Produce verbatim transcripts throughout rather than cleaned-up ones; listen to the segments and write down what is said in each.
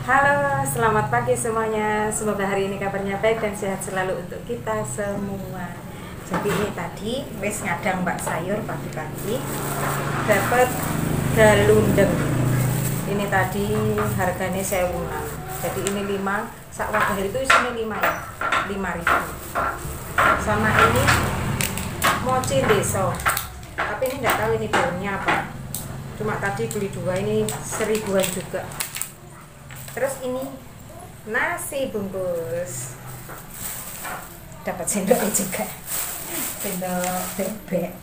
Halo, selamat pagi semuanya. Semoga hari ini kabarnya baik dan sehat selalu untuk kita semua. Jadi ini tadi wis ngadang mbak sayur pagi-pagi, dapat galundeng. Ini tadi harganya sewunan. Jadi ini lima, sak wadah itu isinya lima ya, lima ribu. Sama ini mochi deso. Tapi ini nggak tahu ini daunnya apa. Cuma tadi beli dua, ini seribuan juga. Terus ini nasi bungkus, dapat sendoknya juga, sendok bebek.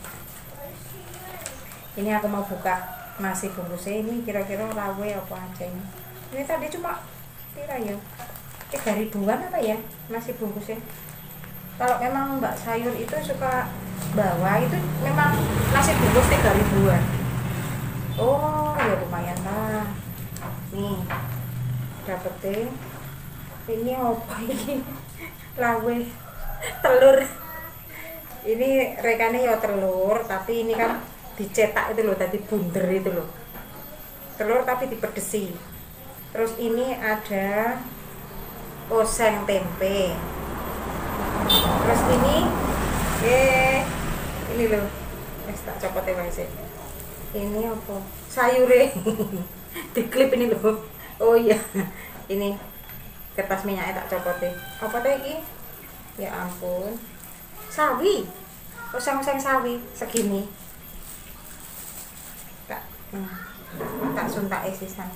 Ini aku mau buka nasi bungkusnya, ini kira-kira rawe apa aja ini. Ini tadi cuma kira ya tiga ribuan apa ya nasi bungkusnya. Kalau memang mbak sayur itu suka bawa, itu memang nasi bungkus tiga ribuan. Oh ya lumayan lah. Nih dapetin ini apa ini lawe telur, ini rekannya ya telur tapi ini kan dicetak itu loh, tadi bunder itu loh, telur tapi dipedesi. Terus ini ada oseng tempe. Terus ini eh ini loh, eh tak copot ya guys, ini apa sayure diklip ini loh. Oh iya, ini kertas minyaknya tak copot deh. Apa teh ini? Ya ampun, sawi, oseng-oseng sawi segini. Tak, hmm, tak suntak sisan.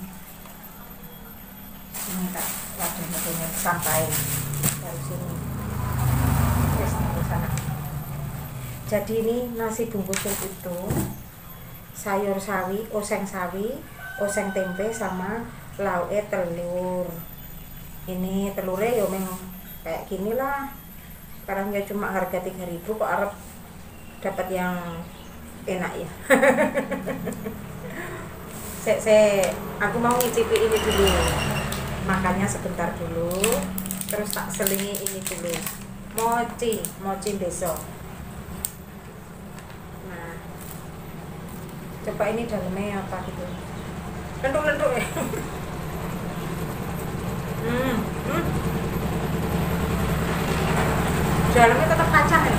Ini tak wadahnya punya sampai dari sini. Terus di sana. Jadi ini nasi bungkusnya itu sayur sawi, oseng sawi, oseng tempe sama lauknya telur. Ini telurnya ya memang kayak gini lah, sekarang ya cuma harga tiga ribu kok Arab dapat yang enak ya. se, se, aku mau ngicipi ini dulu, makannya sebentar dulu, terus tak selingi ini dulu, mochi mochi besok. Nah coba ini dalamnya apa gitu, lentuk-lentuk ya. Hmm, hmm. Dalamnya tetap kacang ya.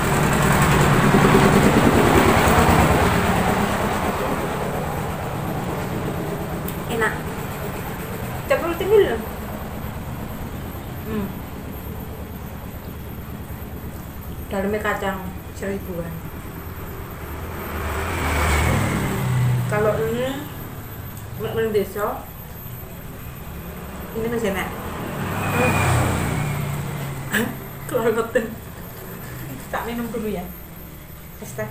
Enak. Ceputin dulu. Hmm. Dalamnya kacang seribuan. Kalau ini mek desa ini masih enak. Kelorotin. Tak minum dulu ya. Teh.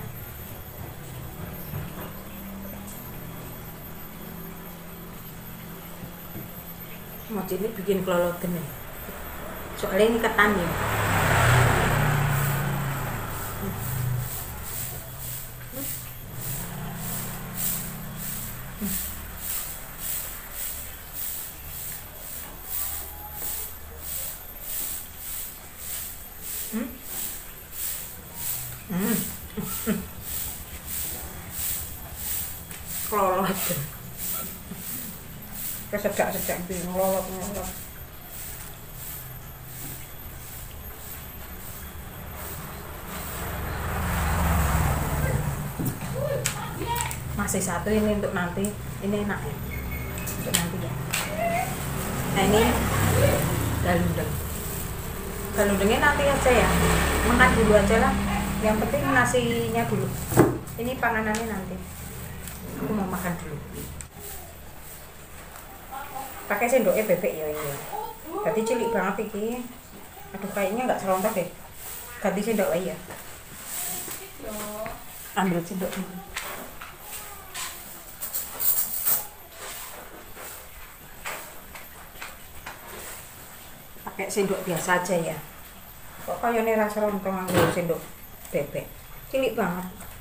Mochi ini bikin keloloten nih. Soalnya ini ketan ya. Hmm. Hmm. Kelolot. Kesedak-sedak bingung lolot-lolot. Masih satu ini untuk nanti. Ini enak ya. Untuk nanti ya. Nah ini galundeng. Galundengnya nanti aja ya, makan dulu aja lah, yang penting nasinya dulu, ini panganannya nanti. Aku mau makan dulu, pakai sendoknya bebek ya ini, jadi cilik banget ini. Aduh kayaknya nggak serontok deh, ganti sendok lagi ya. Ambil sendok dulu. Pakai sendok biasa aja ya. Kok kayaknya rasa lontong ambil sendok bebek. Cilik banget.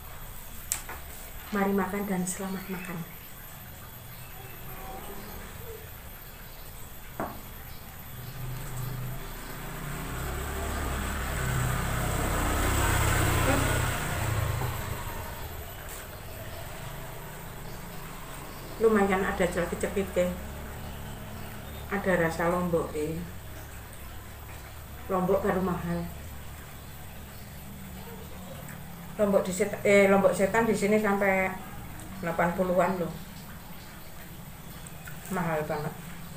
Mari makan dan selamat makan. Lumayan ada cekit-cekit. ada rasa lombok deh. Lombok baru mahal. Lombok di set, eh lombok setan di sini sampai delapan puluhan loh. Mahal banget.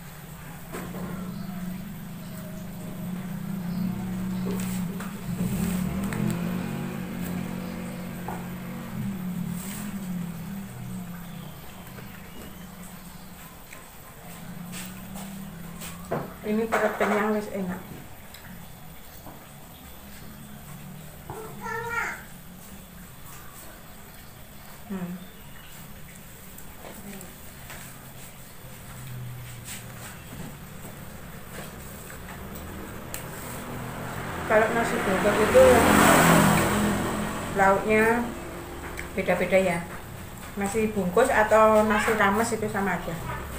Ini perut kenyang wis enak. Hmm. Kalau nasi bungkus itu lauknya beda-beda ya. Nasi bungkus atau nasi rames itu sama aja.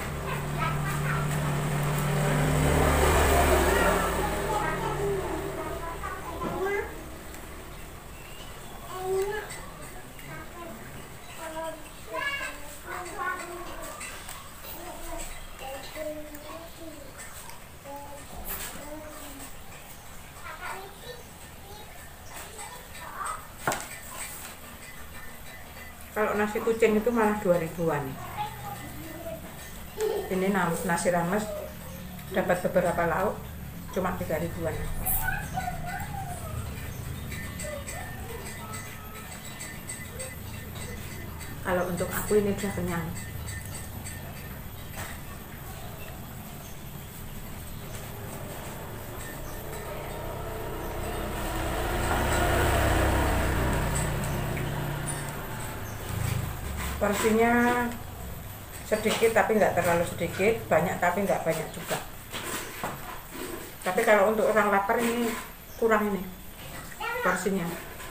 Kalau nasi kucing itu malah dua ribuan. Ini nasi rames dapat beberapa lauk cuma tiga ribuan. Kalau untuk aku ini udah kenyang. Porsinya sedikit tapi nggak terlalu sedikit, banyak tapi nggak banyak juga. Tapi kalau untuk orang lapar ini kurang ini porsinya.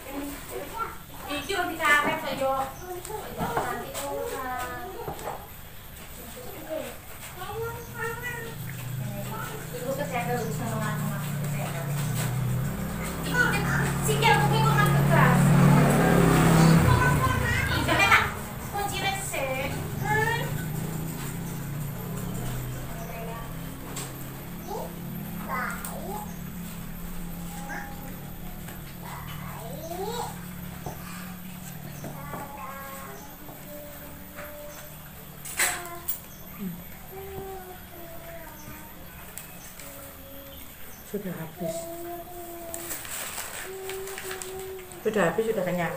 Sudah habis. Sudah habis, sudah kenyang.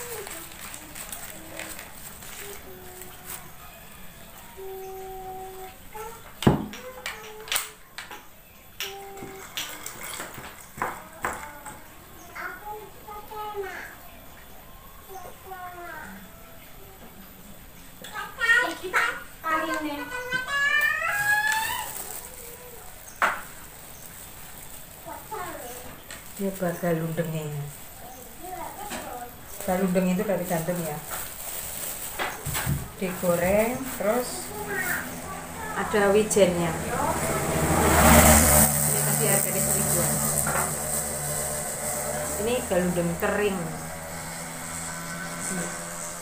Ini galundengnya. Galundeng itu dari gandum ya. Digoreng, terus ada wijennya. Ini tadi harganya seribuan. Ini galundeng kering. Hmm.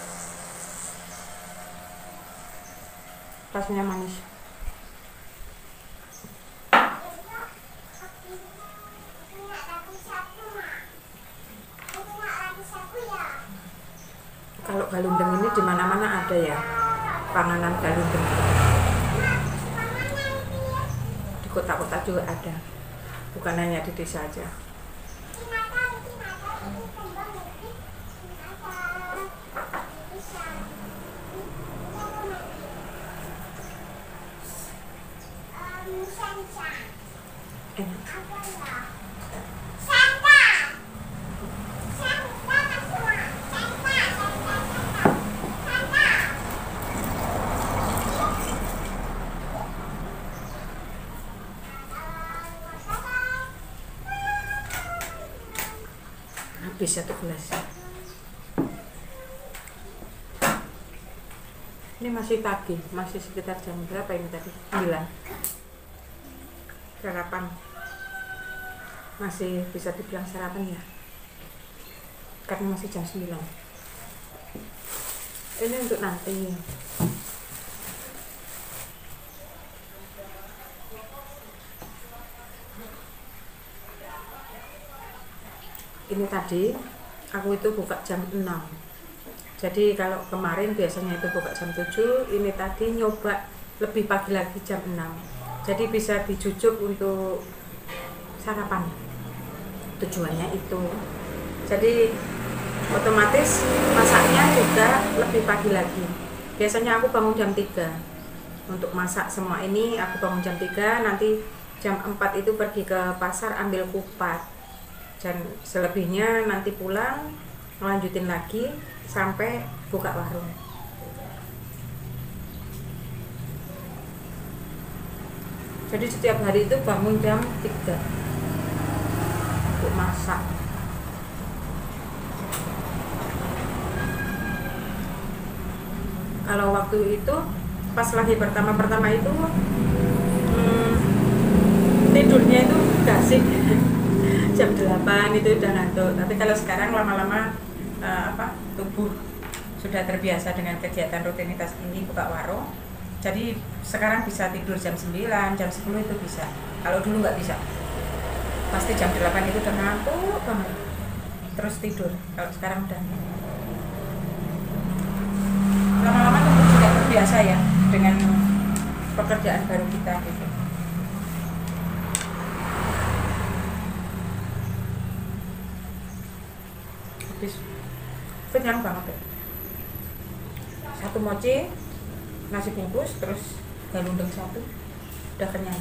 Rasanya manis. Kalau galundeng ini di mana-mana ada ya, panganan galundeng. Di kota-kota juga ada, bukan hanya di desa aja. Enak. Habis satu gelas. Ini masih pagi, masih sekitar jam berapa ini tadi? sembilan. Sarapan. Masih bisa dibilang sarapan ya. Karena masih jam sembilan. Ini untuk nanti. ini tadi aku itu buka jam enam. Jadi kalau kemarin biasanya itu buka jam tujuh, ini tadi nyoba lebih pagi lagi jam enam. Jadi bisa dijujuk untuk sarapan. Tujuannya itu. Jadi otomatis masaknya juga lebih pagi lagi. Biasanya aku bangun jam tiga. Untuk masak semua ini aku bangun jam tiga, nanti jam empat itu pergi ke pasar ambil kupat. Dan selebihnya nanti pulang melanjutin lagi sampai buka warung. Jadi setiap hari itu bangun jam tiga untuk masak. Kalau waktu itu pas lagi pertama-pertama itu hmm, tidurnya itu gasik jam delapan itu udah ngantuk. Tapi kalau sekarang lama-lama uh, apa tubuh sudah terbiasa dengan kegiatan rutinitas ini buka warung. Jadi sekarang bisa tidur jam sembilan, jam sepuluh itu bisa. Kalau dulu nggak bisa. Pasti jam delapan itu udah ngantuk banget. Terus tidur. Kalau sekarang udah lama-lama tubuh juga terbiasa ya dengan pekerjaan baru kita gitu. Habis kenyang banget ya. Satu mochi, nasi bungkus, terus galundeng satu, udah kenyang.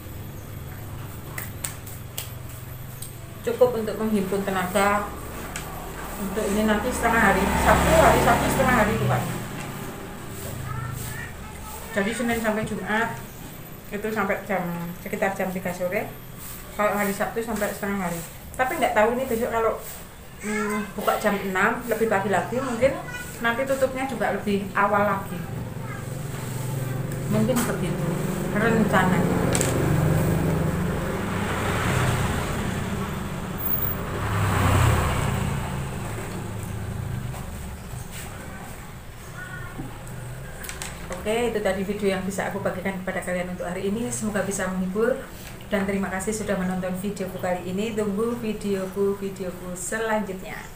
Cukup untuk menghimpun tenaga untuk ini nanti setengah hari, Sabtu hari Sabtu setengah hari tuh Pak. Jadi Senin sampai Jumat itu sampai jam sekitar jam tiga sore. Kalau hari Sabtu sampai setengah hari. Tapi nggak tahu ini besok kalau hmm, buka jam enam lebih pagi lagi, mungkin nanti tutupnya juga lebih awal lagi. Mungkin begitu rencananya. Oke, itu tadi video yang bisa aku bagikan kepada kalian untuk hari ini. Semoga bisa menghibur dan terima kasih sudah menonton videoku kali ini. Tunggu videoku videoku selanjutnya.